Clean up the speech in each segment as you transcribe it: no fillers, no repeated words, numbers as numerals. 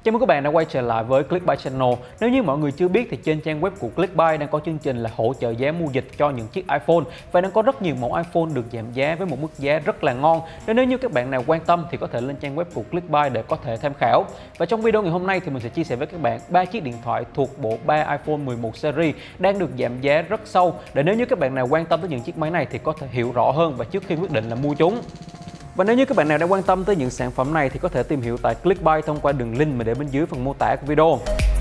Chào mừng các bạn đã quay trở lại với Clickbuy Channel. Nếu như mọi người chưa biết thì trên trang web của Clickbuy đang có chương trình là hỗ trợ giá mua dịch cho những chiếc iPhone và đang có rất nhiều mẫu iPhone được giảm giá với một mức giá rất là ngon. Nên nếu như các bạn nào quan tâm thì có thể lên trang web của Clickbuy để có thể tham khảo. Và trong video ngày hôm nay thì mình sẽ chia sẻ với các bạn 3 chiếc điện thoại thuộc bộ 3 iPhone 11 series đang được giảm giá rất sâu, để nếu như các bạn nào quan tâm tới những chiếc máy này thì có thể hiểu rõ hơn và trước khi quyết định là mua chúng. Và nếu như các bạn nào đang quan tâm tới những sản phẩm này thì có thể tìm hiểu tại Clickbuy thông qua đường link mình để bên dưới phần mô tả của video.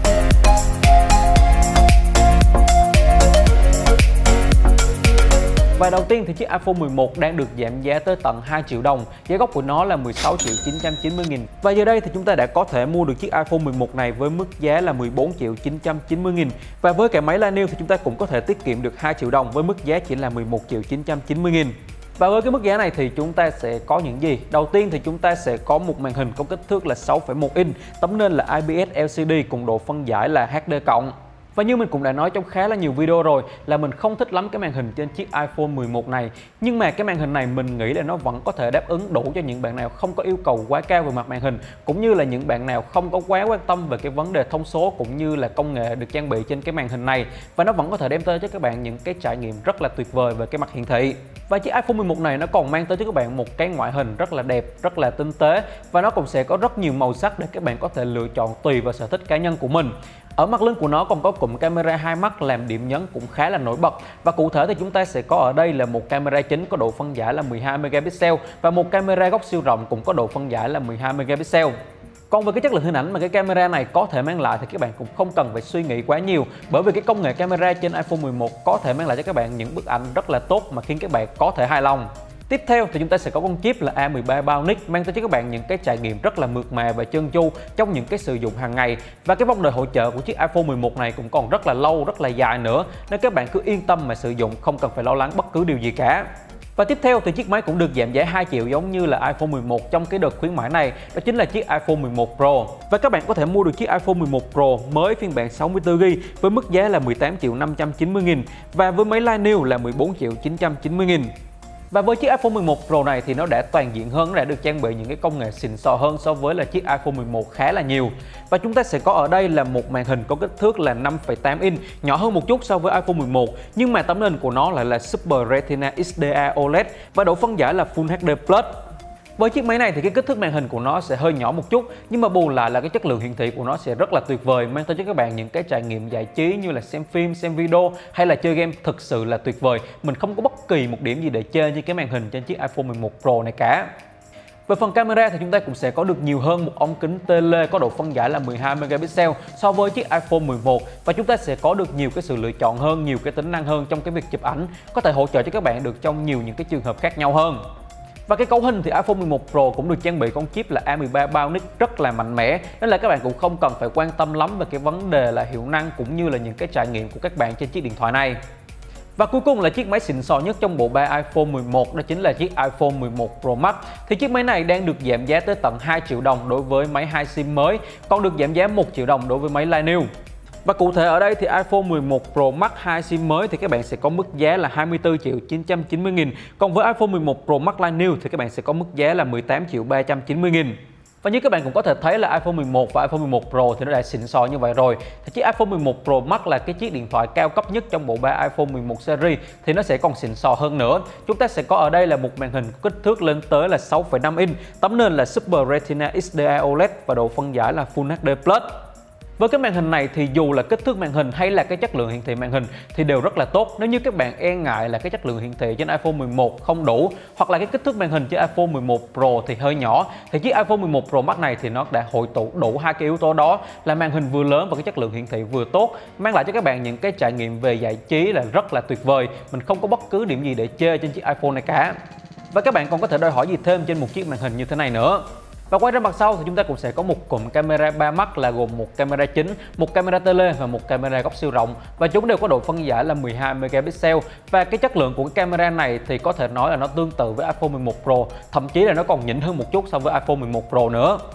Và đầu tiên thì chiếc iPhone 11 đang được giảm giá tới tận 2 triệu đồng, giá gốc của nó là 16.990.000. Và giờ đây thì chúng ta đã có thể mua được chiếc iPhone 11 này với mức giá là 14.990.000. Và với cả máy Lineal thì chúng ta cũng có thể tiết kiệm được 2 triệu đồng với mức giá chỉ là 11.990.000. Và với cái mức giá này thì chúng ta sẽ có những gì? Đầu tiên thì chúng ta sẽ có một màn hình có kích thước là 6,1 inch, tấm nền là IPS LCD cùng độ phân giải là HD+. Và như mình cũng đã nói trong khá là nhiều video rồi là mình không thích lắm cái màn hình trên chiếc iPhone 11 này. Nhưng mà cái màn hình này mình nghĩ là nó vẫn có thể đáp ứng đủ cho những bạn nào không có yêu cầu quá cao về mặt màn hình, cũng như là những bạn nào không có quá quan tâm về cái vấn đề thông số cũng như là công nghệ được trang bị trên cái màn hình này. Và nó vẫn có thể đem tới cho các bạn những cái trải nghiệm rất là tuyệt vời về cái mặt hiển thị. Và chiếc iPhone 11 này nó còn mang tới cho các bạn một cái ngoại hình rất là đẹp, rất là tinh tế, và nó cũng sẽ có rất nhiều màu sắc để các bạn có thể lựa chọn tùy vào sở thích cá nhân của mình. Ở mặt lưng của nó còn có cụm camera hai mắt làm điểm nhấn cũng khá là nổi bật, và cụ thể thì chúng ta sẽ có ở đây là một camera chính có độ phân giải là 12 megapixel và một camera góc siêu rộng cũng có độ phân giải là 12 megapixel. Còn về cái chất lượng hình ảnh mà cái camera này có thể mang lại thì các bạn cũng không cần phải suy nghĩ quá nhiều, bởi vì cái công nghệ camera trên iPhone 11 có thể mang lại cho các bạn những bức ảnh rất là tốt mà khiến các bạn có thể hài lòng. Tiếp theo thì chúng ta sẽ có con chip là A13 Bionic mang tới cho các bạn những cái trải nghiệm rất là mượt mà và trơn tru trong những cái sử dụng hàng ngày. Và cái vòng đời hỗ trợ của chiếc iPhone 11 này cũng còn rất là lâu, rất là dài nữa, nên các bạn cứ yên tâm mà sử dụng, không cần phải lo lắng bất cứ điều gì cả. Và tiếp theo thì chiếc máy cũng được giảm giá 2 triệu giống như là iPhone 11 trong cái đợt khuyến mãi này, đó chính là chiếc iPhone 11 Pro. Và các bạn có thể mua được chiếc iPhone 11 Pro mới phiên bản 64GB với mức giá là 18.590.000 và với máy Lineal là 14.990.000. Và với chiếc iPhone 11 Pro này thì nó đã toàn diện hơn, nó đã được trang bị những cái công nghệ xịn sò hơn so với là chiếc iPhone 11 khá là nhiều. Và chúng ta sẽ có ở đây là một màn hình có kích thước là 5,8 inch, nhỏ hơn một chút so với iPhone 11, nhưng mà tấm nền của nó lại là Super Retina XDR OLED và độ phân giải là Full HD+. Với chiếc máy này thì cái kích thước màn hình của nó sẽ hơi nhỏ một chút, nhưng mà bù lại là cái chất lượng hiển thị của nó sẽ rất là tuyệt vời, mang tới cho các bạn những cái trải nghiệm giải trí như là xem phim, xem video hay là chơi game thực sự là tuyệt vời. Mình không có bất kỳ một điểm gì để chê như cái màn hình trên chiếc iPhone 11 Pro này cả. Về phần camera thì chúng ta cũng sẽ có được nhiều hơn một ống kính tele có độ phân giải là 12 megapixel so với chiếc iPhone 11, và chúng ta sẽ có được nhiều cái sự lựa chọn hơn, nhiều cái tính năng hơn trong cái việc chụp ảnh, có thể hỗ trợ cho các bạn được trong nhiều những cái trường hợp khác nhau hơn. Và cái cấu hình thì iPhone 11 Pro cũng được trang bị con chip là A13 Bionic rất là mạnh mẽ, nên là các bạn cũng không cần phải quan tâm lắm về cái vấn đề là hiệu năng cũng như là những cái trải nghiệm của các bạn trên chiếc điện thoại này. Và cuối cùng là chiếc máy xịn sò nhất trong bộ 3 iPhone 11, đó chính là chiếc iPhone 11 Pro Max. Thì chiếc máy này đang được giảm giá tới tận 2 triệu đồng đối với máy 2 SIM mới, còn được giảm giá 1 triệu đồng đối với máy Lineal. Và cụ thể ở đây thì iPhone 11 Pro Max 2 SIM mới thì các bạn sẽ có mức giá là 24.990.000, còn với iPhone 11 Pro Max Lineal thì các bạn sẽ có mức giá là 18.390.000. Và như các bạn cũng có thể thấy là iPhone 11 và iPhone 11 Pro thì nó đã xịn sò như vậy rồi. Thì chiếc iPhone 11 Pro Max là cái chiếc điện thoại cao cấp nhất trong bộ 3 iPhone 11 series thì nó sẽ còn xịn sò hơn nữa. Chúng ta sẽ có ở đây là một màn hình kích thước lên tới là 6,5 inch, tấm nền là Super Retina XDR OLED và độ phân giải là Full HD+. Với cái màn hình này thì dù là kích thước màn hình hay là cái chất lượng hiển thị màn hình thì đều rất là tốt. Nếu như các bạn e ngại là cái chất lượng hiển thị trên iPhone 11 không đủ, hoặc là cái kích thước màn hình trên iPhone 11 Pro thì hơi nhỏ, thì chiếc iPhone 11 Pro Max này thì nó đã hội tụ đủ hai cái yếu tố đó, là màn hình vừa lớn và cái chất lượng hiển thị vừa tốt, mang lại cho các bạn những cái trải nghiệm về giải trí là rất là tuyệt vời. Mình không có bất cứ điểm gì để chê trên chiếc iPhone này cả. Và các bạn còn có thể đòi hỏi gì thêm trên một chiếc màn hình như thế này nữa. Và quay ra mặt sau thì chúng ta cũng sẽ có một cụm camera 3 mắt là gồm một camera chính, một camera tele và một camera góc siêu rộng, và chúng đều có độ phân giải là 12 megapixel. Và cái chất lượng của cái camera này thì có thể nói là nó tương tự với iPhone 11 Pro, thậm chí là nó còn nhỉnh hơn một chút so với iPhone 11 Pro nữa.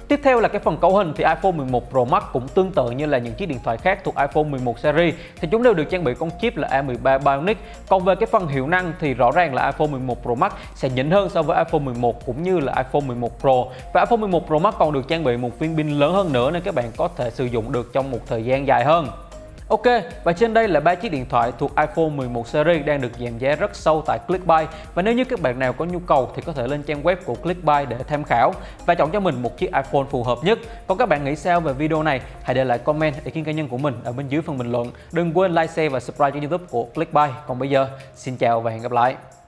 Tiếp theo là cái phần cấu hình thì iPhone 11 Pro Max cũng tương tự như là những chiếc điện thoại khác thuộc iPhone 11 series thì chúng đều được trang bị con chip là A13 Bionic. Còn về cái phần hiệu năng thì rõ ràng là iPhone 11 Pro Max sẽ nhỉnh hơn so với iPhone 11 cũng như là iPhone 11 Pro. Và iPhone 11 Pro Max còn được trang bị một viên pin lớn hơn nữa nên các bạn có thể sử dụng được trong một thời gian dài hơn. Ok, và trên đây là 3 chiếc điện thoại thuộc iPhone 11 series đang được giảm giá rất sâu tại Clickbuy. Và nếu như các bạn nào có nhu cầu thì có thể lên trang web của Clickbuy để tham khảo và chọn cho mình một chiếc iPhone phù hợp nhất. Còn các bạn nghĩ sao về video này? Hãy để lại comment ý kiến cá nhân của mình ở bên dưới phần bình luận. Đừng quên like, share và subscribe cho YouTube của Clickbuy. Còn bây giờ, xin chào và hẹn gặp lại.